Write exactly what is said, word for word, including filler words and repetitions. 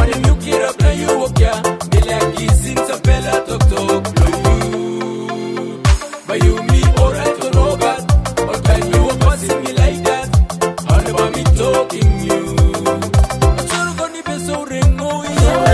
him you get up now you walk ya. Me like kissing some fella talk talk no you. But you me alright to know that. But when you were passing me like that, all about me talking you. But you're gonna be so ring, oh yeah.